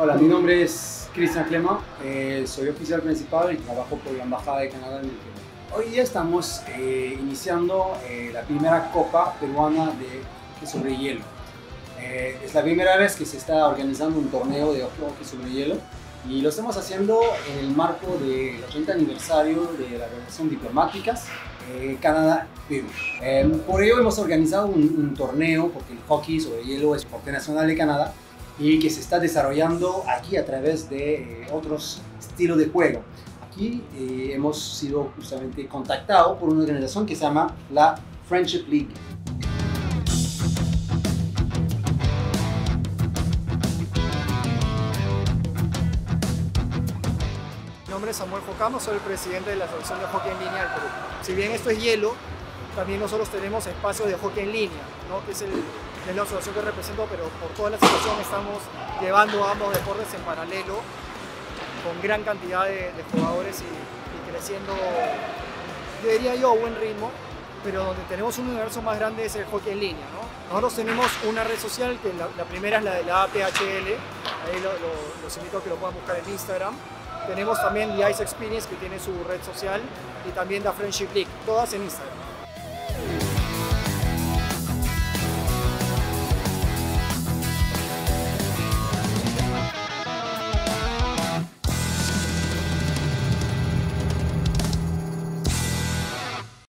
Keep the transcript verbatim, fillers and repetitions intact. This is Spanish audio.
Hola, mi nombre es Cristian Clema, eh, soy oficial principal y trabajo por la Embajada de Canadá en el Perú. Hoy día estamos eh, iniciando eh, la primera Copa Peruana de Hockey sobre Hielo. Eh, es la primera vez que se está organizando un torneo de hockey sobre hielo y lo estamos haciendo en el marco del ochenta aniversario de la relación diplomáticas eh, Canadá-Perú. Eh, por ello hemos organizado un, un torneo, porque el hockey sobre hielo es deporte nacional de Canadá y que se está desarrollando aquí a través de eh, otros estilos de juego. Aquí eh, hemos sido justamente contactados por una organización que se llama la Friendship League. Mi nombre es Samuel Jocamo, soy el presidente de la Asociación de Hockey en Línea del Perú. Si bien esto es hielo, también nosotros tenemos espacios de hockey en línea, ¿no? que es, el, es la asociación que represento, pero por toda la situación estamos llevando ambos deportes en paralelo, con gran cantidad de, de jugadores y, y creciendo, yo diría yo, a buen ritmo, pero donde tenemos un universo más grande es el hockey en línea, ¿no? Nosotros tenemos una red social, que la, la primera es la de la A P H L, ahí lo, lo, los invito a que lo puedan buscar en Instagram. Tenemos también The Ice Experience, que tiene su red social, y también The Friendship League, todas en Instagram.